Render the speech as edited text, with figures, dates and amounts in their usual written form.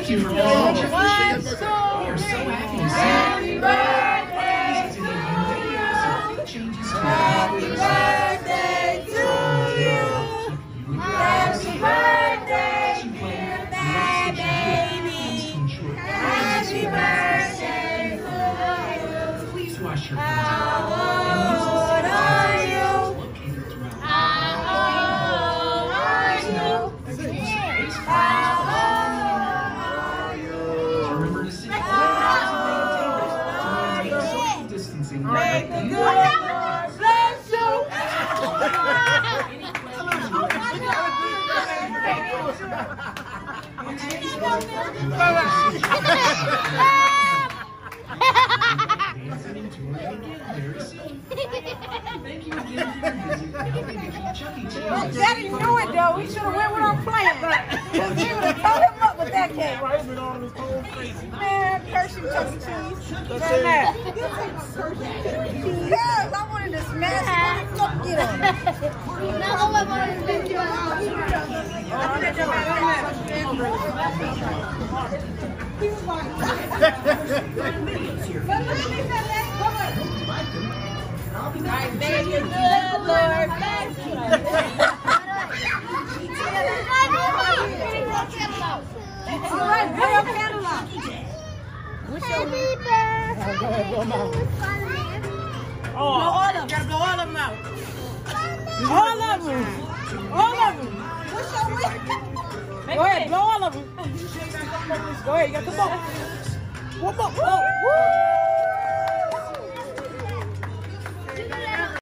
you for visiting. We are so happy to see you. Happy birthday to you. Happy birthday to you. Happy birthday, dear baby. Happy birthday to you. Please wash your hands. How old are you? How old are you? Remember to sit social distancing. Make the good Lord bless you. Thank you again for your visit. Chuck E. Cheese. Daddy knew it though. We should have went with our plan, but we would have told him up with that cake. Man, curse you, Chuck E. Cheese. Man, yes, I wanted to smash it. Fuck, get on it. Right, may the good Lord bless you. All right, blow your candle out. Happy birthday. Go ahead, blow them out. Oh, Blow all of them. gotta blow all of them out. All of them. All of them. What's your wish? Go ahead, blow all of them. Go ahead, you got the ball. One more. Woo!